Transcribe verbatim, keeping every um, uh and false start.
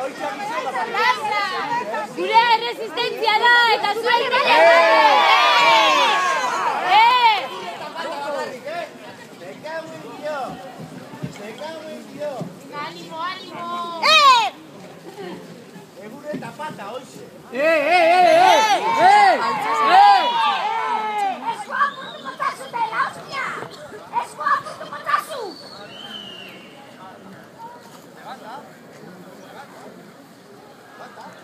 Gure erresistentzia da, eta zuen dira! Animo, animo! Egure tapata, hoxe! Eh, eh, eh, eh! Eh! Eskoa puntu motazu dela, hostia! Eskoa puntu motazu! Levanta. Levanta.